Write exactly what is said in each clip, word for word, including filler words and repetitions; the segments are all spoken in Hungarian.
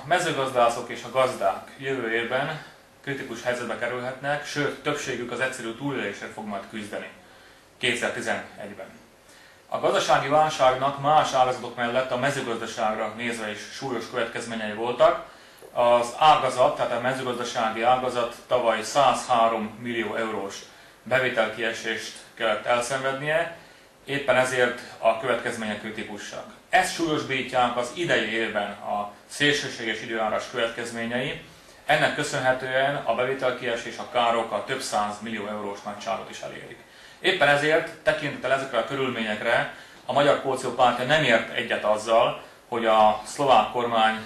mezőgazdászok és a gazdák jövő évben kritikus helyzetbe kerülhetnek, sőt, többségük az egyszerű túlélésre fog majd küzdeni kétezer-tizenegyben. A gazdasági válságnak más ágazatok mellett a mezőgazdaságra nézve is súlyos következményei voltak. Az ágazat, tehát a mezőgazdasági ágazat tavaly százhárom millió eurós bevételkiesést kellett elszenvednie, éppen ezért a következmények kritikusak. Ezt súlyosbítják az idei évben a szélsőséges időjárás következményei, ennek köszönhetően a bevételkiesés, a károk a több száz millió eurós nagyságot is elérik. Éppen ezért tekintettel ezekre a körülményekre a Magyar Koalíció Pártja nem ért egyet azzal, hogy a szlovák kormány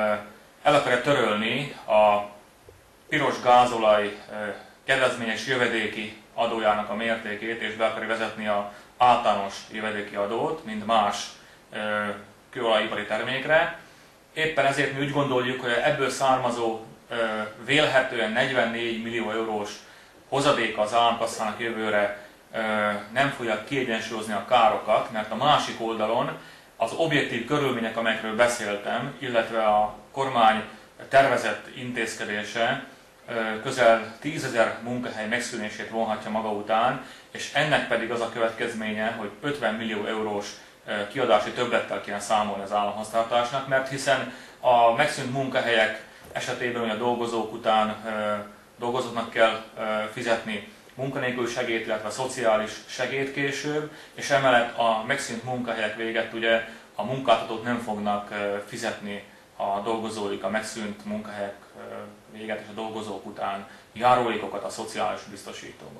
el akarja törölni a piros gázolaj kedvezményes jövedéki adójának a mértékét, és be akarja vezetni az általános jövedéki adót, mint más kőolajipari termékre. Éppen ezért mi úgy gondoljuk, hogy ebből származó vélhetően negyvennégy millió eurós hozadéka az államkasszának jövőre nem fogja kiegyensúlyozni a károkat, mert a másik oldalon az objektív körülmények, amelyekről beszéltem, illetve a kormány tervezett intézkedése közel tízezer munkahely megszűnését vonhatja maga után, és ennek pedig az a következménye, hogy ötven millió eurós kiadási többlettel kéne számolni az államháztartásnak, mert hiszen a megszűnt munkahelyek esetében, hogy a dolgozók után dolgozóknak kell fizetni munkanélküli segélyt, illetve a szociális segélyt később, és emellett a megszűnt munkahelyek véget ugye a munkáltatók nem fognak fizetni a dolgozóik a megszűnt munkahelyek véget és a dolgozók után járulékokat a szociális biztosítóba.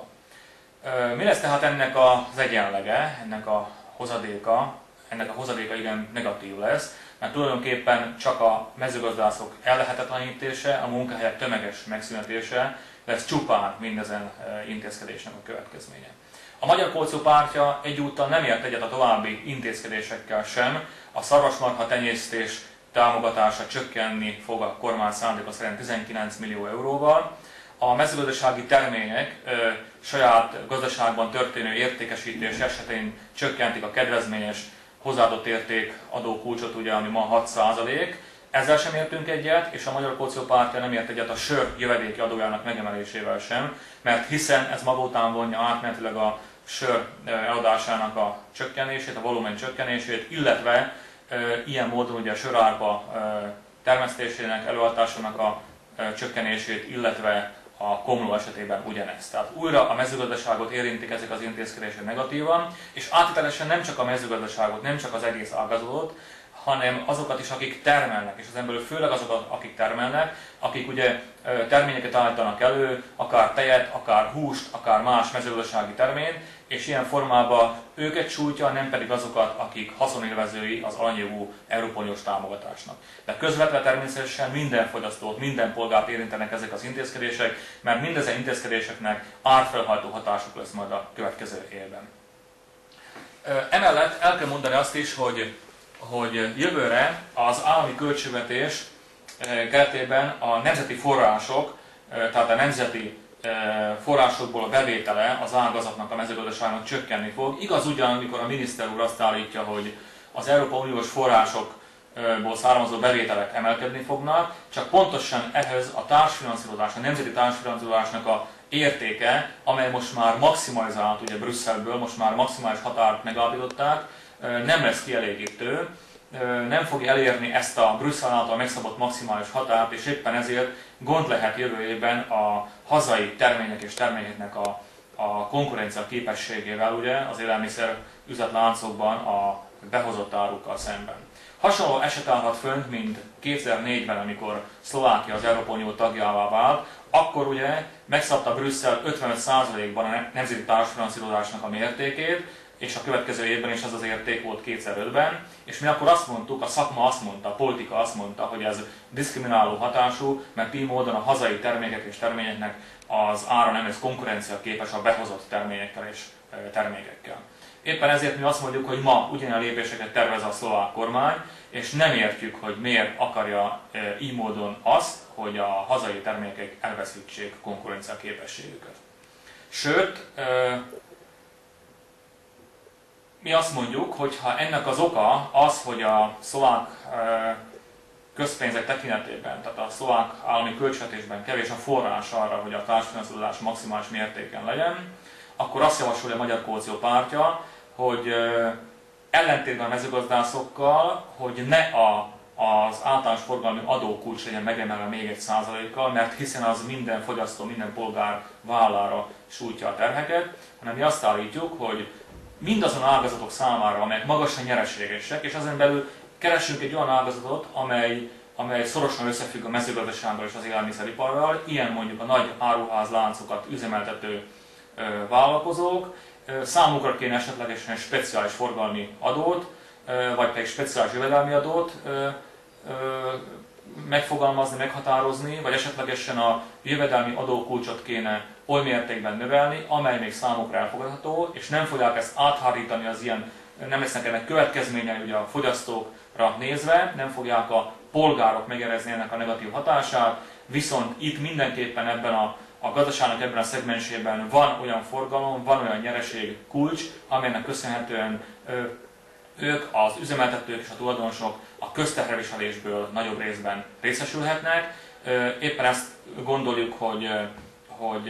Mi lesz tehát ennek az egyenlege, ennek a hozadéka? Ennek a hozadéka igen negatív lesz, mert tulajdonképpen csak a mezőgazdászok ellehetetlenítése, a munkahelyek tömeges megszünetése lesz csupán mindezen intézkedésnek a következménye. A Magyar Koalíció Pártja egyúttal nem ért egyet a további intézkedésekkel sem, a szarvasmarha tenyésztés támogatása csökkenni fog a kormány szándéka szerint tizenkilenc millió euróval. A mezőgazdasági termények ö, saját gazdaságban történő értékesítés esetén csökkentik a kedvezményes hozzáadott érték adókulcsot, ugye, ami ma hat százalék. Ezzel sem értünk egyet, és a Magyar Koalíció Pártja nem ért egyet a sör jövedéki adójának megemelésével sem, mert hiszen ez maga után vonja átmenetileg a sör eladásának a csökkenését, a volumen csökkenését, illetve e, ilyen módon ugye a sörárpa e, termesztésének, előállításának a e, csökkenését, illetve a komló esetében ugyanezt. Tehát újra a mezőgazdaságot érintik ezek az intézkedések negatívan, és áttételesen nem csak a mezőgazdaságot, nem csak az egész ágazatot, hanem azokat is, akik termelnek, és az emberül főleg azokat, akik termelnek, akik ugye terményeket állítanak elő, akár tejet, akár húst, akár más mezőgazdasági terményt, és ilyen formában őket sújtja, nem pedig azokat, akik haszonélvezői az alanyjogú Európai Uniós támogatásnak. De közvetve természetesen minden fogyasztót, minden polgárt érintenek ezek az intézkedések, mert mindezen intézkedéseknek árfelhajtó hatásuk lesz majd a következő évben. Emellett el kell mondani azt is, hogy hogy jövőre az állami költségvetés keretében a nemzeti források, tehát a nemzeti forrásokból a bevétele az ágazatnak, a mezőgazdaságnak csökkenni fog. Igaz ugyan, amikor a miniszter úr azt állítja, hogy az Európai Uniós forrásokból származó bevételek emelkedni fognak, csak pontosan ehhez a társfinanszírozás, a nemzeti társfinanszírozásnak a értéke, amely most már maximalizált ugye Brüsszelből, most már maximális határt megállapították, nem lesz kielégítő, nem fogja elérni ezt a Brüsszel által megszabott maximális határt, és éppen ezért gond lehet jövő évben a hazai termények és termékeknek a, a konkurencia képességével ugye, az élelmiszer üzletláncokban a behozott árukkal szemben. Hasonló eset állhat fönt, mint kétezer-négyben, amikor Szlovákia az Európai Unió tagjává vált, akkor ugye megszabta Brüsszel ötvenöt százalékban a nemzeti társfinanszírozásnak a mértékét, és a következő évben is az az érték volt kétezer-ötben, és mi akkor azt mondtuk, a szakma azt mondta, a politika azt mondta, hogy ez diszkrimináló hatású, mert így módon a hazai termékek és terményeknek az ára nem lesz konkurencia képes a behozott terményekkel és termékekkel. Éppen ezért mi azt mondjuk, hogy ma ugyanilyen lépéseket tervez a szlovák kormány, és nem értjük, hogy miért akarja így módon azt, hogy a hazai termékek elveszítsék konkurencia képességüket. Sőt, mi azt mondjuk, hogy ha ennek az oka az, hogy a szlovák közpénzek tekintetében, tehát a szlovák állami költségvetésben kevés a forrás arra, hogy a társfinanszírozás maximális mértéken legyen, akkor azt javasolja a Magyar Koalíció Pártja, hogy ellentétben a mezőgazdászokkal, hogy ne a, az általános forgalmi adókulcs legyen megemelve még egy százalékkal, mert hiszen az minden fogyasztó, minden polgár vállára sújtja a terheket, hanem mi azt állítjuk, hogy mindazon ágazatok számára, amelyek magasan nyereségesek, és ezen belül keresünk egy olyan ágazatot, amely, amely szorosan összefügg a mezőgazdasággal és az élelmiszeriparral, ilyen mondjuk a nagy áruházláncokat üzemeltető ö, vállalkozók, ö, számukra kéne esetlegesen egy speciális forgalmi adót, ö, vagy pedig speciális jövedelmi adót ö, ö, megfogalmazni, meghatározni, vagy esetlegesen a jövedelmi adókulcsot kéne oly mértékben növelni, amely még számukra elfogadható, és nem fogják ezt áthárítani az ilyen, nem lesznek ennek következményei ugye a fogyasztókra nézve, nem fogják a polgárok megerezni ennek a negatív hatását, viszont itt mindenképpen ebben a, a gazdaságnak ebben a szegmensében van olyan forgalom, van olyan nyereség kulcs, amelynek köszönhetően ö, ők, az üzemeltetők és a tulajdonosok a közterhelésből nagyobb részben részesülhetnek. Éppen ezt gondoljuk, hogy, hogy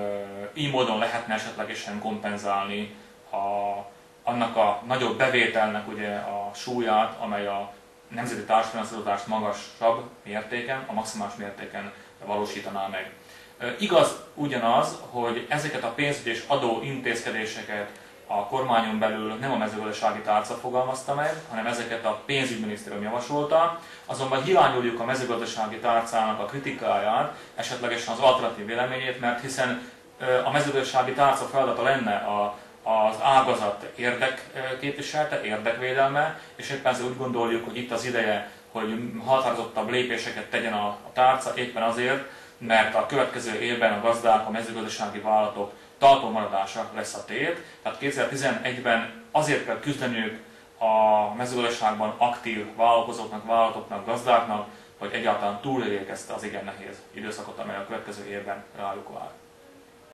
így módon lehetne esetlegesen kompenzálni a, annak a nagyobb bevételnek ugye a súlyát, amely a nemzeti társfinanszírozást magasabb mértéken, a maximális mértéken valósítaná meg. Igaz ugyanaz, hogy ezeket a pénzügyi és adó intézkedéseket a kormányon belül nem a mezőgazdasági tárca fogalmazta meg, hanem ezeket a pénzügyminisztérium javasolta. Azonban hiányoljuk a mezőgazdasági tárcának a kritikáját, esetlegesen az alternatív véleményét, mert hiszen a mezőgazdasági tárca feladata lenne a, az ágazat érdekképviselete, érdekvédelme, és éppen ezért úgy gondoljuk, hogy itt az ideje, hogy határozottabb lépéseket tegyen a, a tárca, éppen azért, mert a következő évben a gazdák, a mezőgazdasági vállalatok talpon maradása lesz a tét. Tehát kétezer-tizenegyben azért kell küzdeniük a mezőgazdaságban aktív vállalkozóknak, vállalatoknak, gazdáknak, hogy egyáltalán túléljék ezt az igen nehéz időszakot, amely a következő évben rájuk vár.